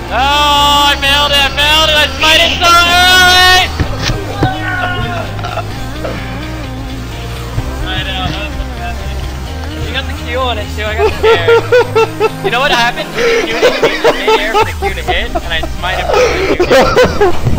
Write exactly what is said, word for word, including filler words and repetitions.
Oh, I failed it, I failed it, I smited so early! I know, that was fantastic. You got the Q on it too, I got scared. You know what happened? You Q to hit in midair for the Q to hit, and I smited for the Q to hit.